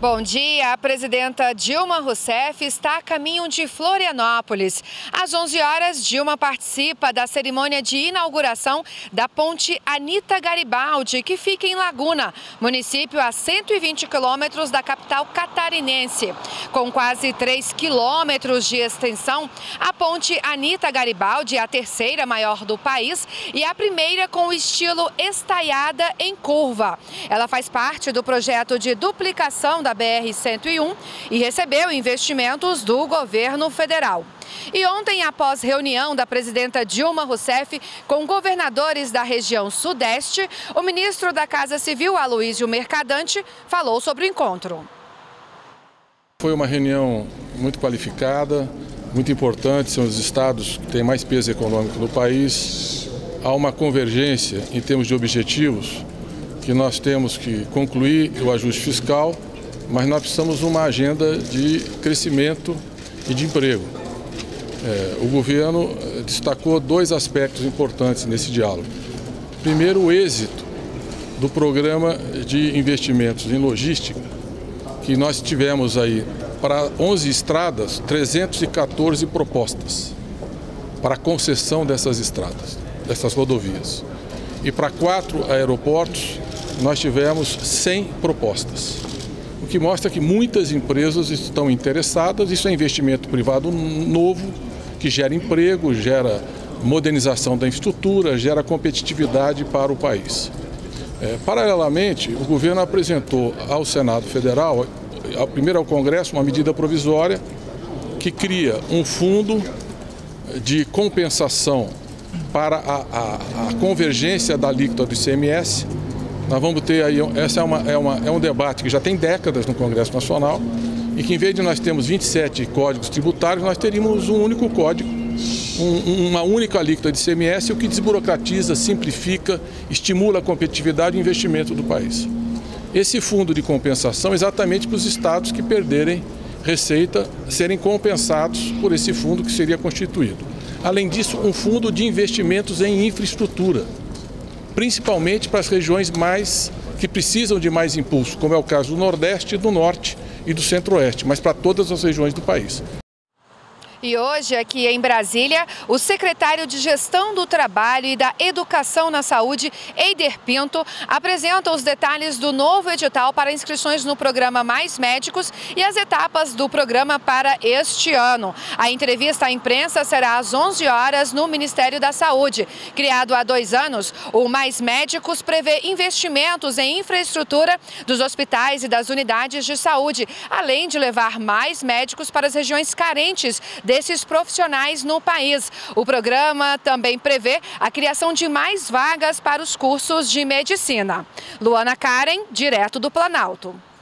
Bom dia, a presidenta Dilma Rousseff está a caminho de Florianópolis. Às 11 horas, Dilma participa da cerimônia de inauguração da ponte Anita Garibaldi, que fica em Laguna, município a 120 quilômetros da capital catarinense. Com quase 3 quilômetros de extensão, a ponte Anita Garibaldi é a terceira maior do país e a primeira com o estilo estaiada em curva. Ela faz parte do projeto de duplicação da BR-101 e recebeu investimentos do governo federal. E ontem, após reunião da presidenta Dilma Rousseff com governadores da região Sudeste, o ministro da Casa Civil, Aloísio Mercadante, falou sobre o encontro. Foi uma reunião muito qualificada, muito importante, são os estados que têm mais peso econômico no país. Há uma convergência em termos de objetivos, que nós temos que concluir o ajuste fiscal, mas nós precisamos de uma agenda de crescimento e de emprego. O governo destacou dois aspectos importantes nesse diálogo. Primeiro, o êxito do programa de investimentos em logística, que nós tivemos aí para 11 estradas, 314 propostas para a concessão dessas estradas, dessas rodovias. E para 4 aeroportos, nós tivemos 100 propostas. O que mostra que muitas empresas estão interessadas. Isso é investimento privado novo, que gera emprego, gera modernização da infraestrutura, gera competitividade para o país. Paralelamente, o governo apresentou ao Senado Federal, primeiro ao Congresso, uma medida provisória que cria um fundo de compensação para a convergência da alíquota do ICMS. Nós vamos ter aí, esse é um debate que já tem décadas no Congresso Nacional e que, em vez de nós termos 27 códigos tributários, nós teríamos um único código, uma única alíquota de ICMS, o que desburocratiza, simplifica, estimula a competitividade e investimento do país. Esse fundo de compensação é exatamente para os estados que perderem receita serem compensados por esse fundo que seria constituído. Além disso, um fundo de investimentos em infraestrutura, principalmente para as regiões que precisam de mais impulso, como é o caso do Nordeste, do Norte e do Centro-Oeste, mas para todas as regiões do país. E hoje, aqui em Brasília, o secretário de Gestão do Trabalho e da Educação na Saúde, Eider Pinto, apresenta os detalhes do novo edital para inscrições no programa Mais Médicos e as etapas do programa para este ano. A entrevista à imprensa será às 11 horas no Ministério da Saúde. Criado há 2 anos, o Mais Médicos prevê investimentos em infraestrutura dos hospitais e das unidades de saúde, além de levar mais médicos para as regiões carentes desses profissionais no país. O programa também prevê a criação de mais vagas para os cursos de medicina. Luana Karen, direto do Planalto.